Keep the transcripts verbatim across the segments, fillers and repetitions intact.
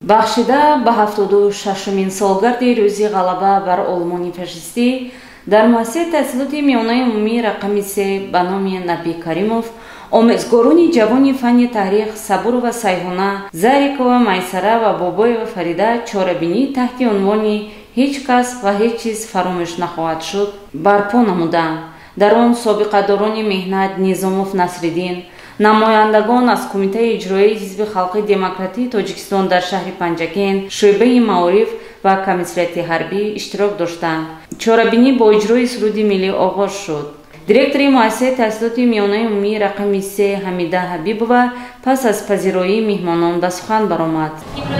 бахшида ба ҳафтоду шашумин солгарди рӯзи ғалаба бар олмони фашистӣ дар муассисаи таҳсилоти миёнаи умумии рақами се ба номи Наби Каримов омезгорони ҷавони фанни таҳриқ Сабурова Сайҳуна, Зарикова Майсара ва Бобоева Фарида чорабинии таҳти унвони ҳеҷ кас ва ҳеҷ чиз фаромӯш нахоҳад шуд барпо намуданд. дар он собиқадорони меҳнат Низомов Насриддин, намояндагон аз Кумитаи иҷроии Ҳизби Халқи Демократии Тоҷикистон дар шаҳри Панҷакен, шӯъбаи маориф ва комиссарияти ҳарбӣ иштирок доштанд. Чорабинӣ бо иҷрои суруди миллӣ оғоз шуд. Директори муассисаи таҳсилоти миёнаи умумии рақами се Ҳамида Ҳабибова пас аз пазироии меҳмонон ба сухан баромад.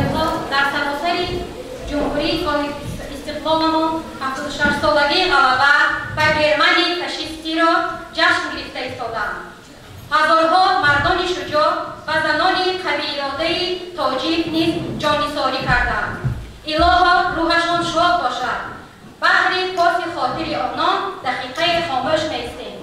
ҳазорҳо мардони шуҷоъ ва занони қавииродаи тоҷик низ ҷонисорӣ карданд. Илоҳо рӯҳашон шод бошад. баҳри поси хотири онон дақиқаи хомӯш меистем.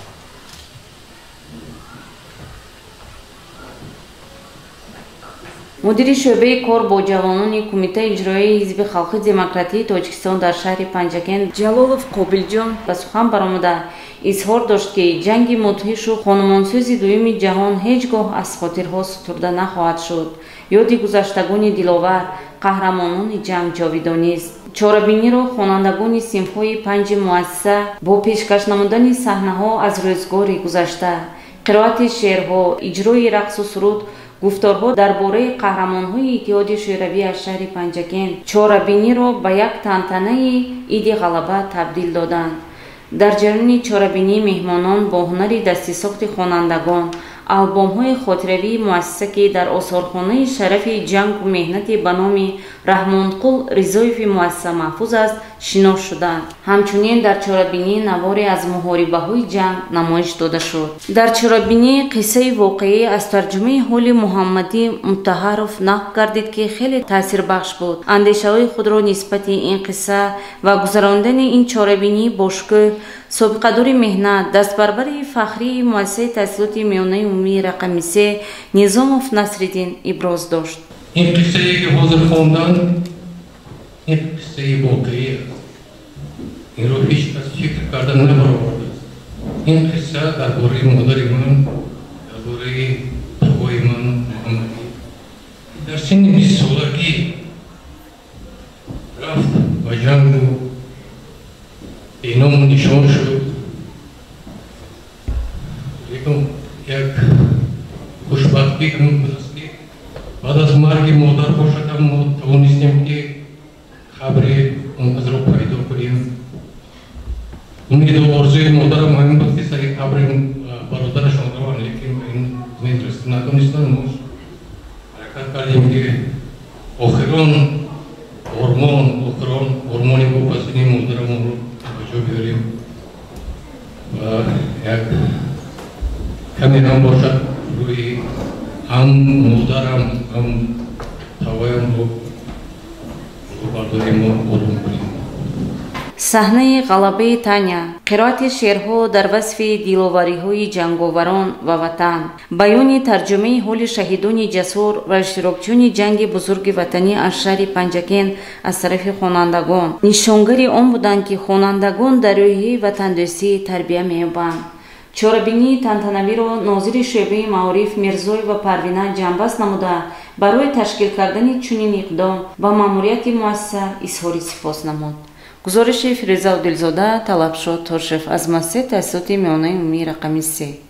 мудири шӯъбаи кор бо ҷавонони Кумитаи иҷроии Ҳизби Халқи Демократии Тоҷикистон дар шаҳри Панҷакен Ҷалолов Қобилҷон ба сухан баромада изҳор дошт, ки ҷанги мудҳишу хонумонсӯзи дуюми ҷаҳон ҳеҷ гоҳ аз хотирҳо сутурда нахоҳад шуд. ёди гузаштагони диловар, қаҳрамонони ҷанг ҷовидонист. Чорабиниро хонандагони синфҳои панҷи муассиса бо пешкаш намудани саҳнаҳо аз рӯзгори гузашта, қироати шеърҳо, иҷрои рақсу суруд, гуфторҳо дар бораи қаҳрамонҳои иттиҳоди шӯравӣ аз шаҳри Панҷакен чорабиниро ба як тантанаи Иди Ғалаба табдил доданд. дар ҷараёни чорабинӣ меҳмонон бо ҳунари дастисохти хонандагон, албомҳои хотиравии муассиса, ки дар осорхонаи шарафи ҷангу меҳнати ба номи Раҳмонқул Ризоеви муассиса маҳфуз аст, шинос шуданд. ҳамчунин дар чорабинӣ наворе аз муҳорибаҳои ҷанг намоиш дода шуд. дар чорабинӣ қиссаи воқеӣ аз тарҷумаи ҳоли Муҳаммадӣ Муттаҳаров нақл гардид, ки хеле таъсирбахш буд. андешаҳои худро нисбати ин қисса ва гузарондани ин чорабинӣ бо шукӯҳ собиқадори меҳнат, дастбарбари фахрии муассисаи таҳсилоти миёнаи умумии рақами се Низомов Насриддин иброз дошт. ин қиссае ки ҳозир хондан, ин қиссаи воқеӣ аст. инро ҳеҷ кас фикр карда набаровардааст. ин қисса дар бораи модари ман, дар бораи бабои ман Муҳаммадӣ дар синни бистсолагӣ рафт ба ҷангу беному нишон шуд. лекин як хушбахтӣ ҳамин аст, ки баъд аз марги модар бошадам мо тавонистем ки хабри он азро пайдо кунем. умеду орзуи модарам ҳамин буд, ки сари хабри бародарашон раванд, лекин ин метавонистем надонистам. мо ҳаракат кардем ки охирон ормон охирон ормони вобастаи модарамонро ҷо биёрем ва як каме ҳам бошад рӯи ҳам модарам ҳам тавоямро бардорем ва ором кунем. саҳнаи ғалабаи Таня, қироати шеърҳо дар васфи диловариҳои ҷанговарон ва ватан, баёни тарҷумаи ҳоли шаҳидони ҷасур ва иштирокчиёни ҷанги бузурги ватанӣ аз шаҳри Панҷакен аз тарафи хонандагон нишонгари он буданд, ки хонандагон дар рӯҳияи ватандӯстӣ тарбия меёбанд. чорабинии тантанавиро нозири шӯъбаи маориф Мирзоева Парвина ҷамъбаст намуда барои ташкил кардани чунин иқдом ба маъмурияти муассиса изҳори сипос намуд. гузориши Фирӯза Одилзода, Талабшод Торшев аз муассисаи таҳсилоти миёнаи умумии рақами се.